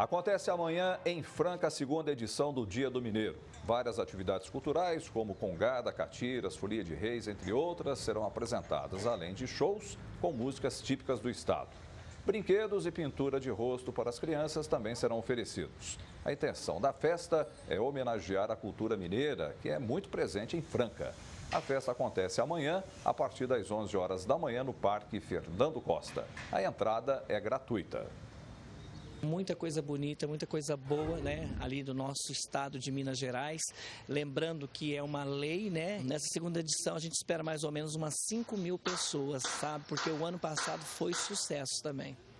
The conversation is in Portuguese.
Acontece amanhã em Franca a segunda edição do Dia do Mineiro. Várias atividades culturais, como congada, catiras, folia de reis, entre outras, serão apresentadas, além de shows com músicas típicas do estado. Brinquedos e pintura de rosto para as crianças também serão oferecidos. A intenção da festa é homenagear a cultura mineira, que é muito presente em Franca. A festa acontece amanhã, a partir das 11 horas da manhã, no Parque Fernando Costa. A entrada é gratuita. Muita coisa bonita, muita coisa boa, né, ali do nosso estado de Minas Gerais. Lembrando que é uma lei, né, nessa segunda edição a gente espera mais ou menos umas 5.000 pessoas, sabe? Porque o ano passado foi sucesso também.